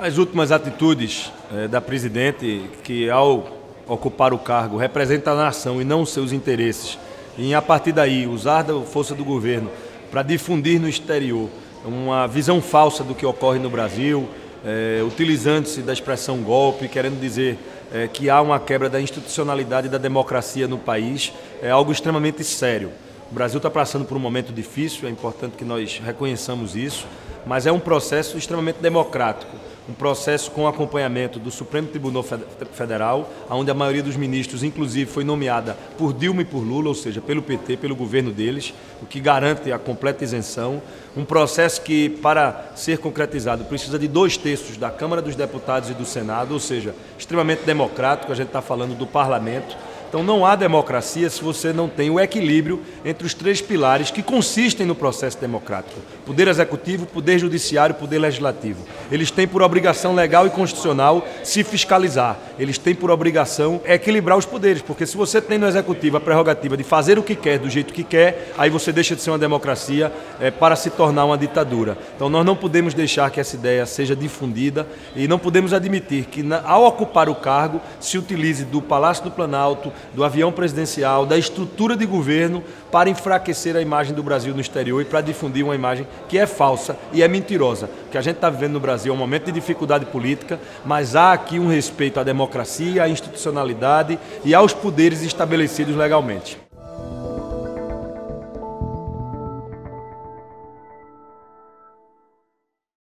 As últimas atitudes da presidente, que ao ocupar o cargo representa a nação e não os seus interesses, e a partir daí usar da força do governo para difundir no exterior uma visão falsa do que ocorre no Brasil, utilizando-se da expressão golpe, querendo dizer que há uma quebra da institucionalidade e da democracia no país, é algo extremamente sério. O Brasil está passando por um momento difícil, é importante que nós reconheçamos isso, mas é um processo extremamente democrático, um processo com acompanhamento do Supremo Tribunal Federal, onde a maioria dos ministros, inclusive, foi nomeada por Dilma e por Lula, ou seja, pelo PT, pelo governo deles, o que garante a completa isenção. Um processo que, para ser concretizado, precisa de 2/3 da Câmara dos Deputados e do Senado, ou seja, extremamente democrático, a gente está falando do parlamento. Então não há democracia se você não tem o equilíbrio entre os 3 pilares que consistem no processo democrático: poder executivo, poder judiciário e poder legislativo. Eles têm por obrigação legal e constitucional se fiscalizar. Eles têm por obrigação equilibrar os poderes, porque se você tem no executivo a prerrogativa de fazer o que quer, do jeito que quer, aí você deixa de ser uma democracia para se tornar uma ditadura. Então nós não podemos deixar que essa ideia seja difundida e não podemos admitir que, ao ocupar o cargo, se utilize do Palácio do Planalto, do avião presidencial, da estrutura de governo para enfraquecer a imagem do Brasil no exterior e para difundir uma imagem que é falsa e é mentirosa. O que a gente está vivendo no Brasil é um momento de dificuldade política, mas há aqui um respeito à democracia, à institucionalidade e aos poderes estabelecidos legalmente.